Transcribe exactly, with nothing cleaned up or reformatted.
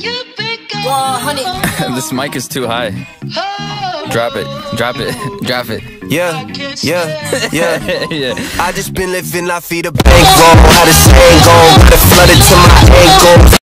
This mic is too high. Drop it, drop it, drop it. Yeah, yeah, yeah, Yeah. I just been living, I feed a bankroll. How the saying go, got it flooded to my ankles.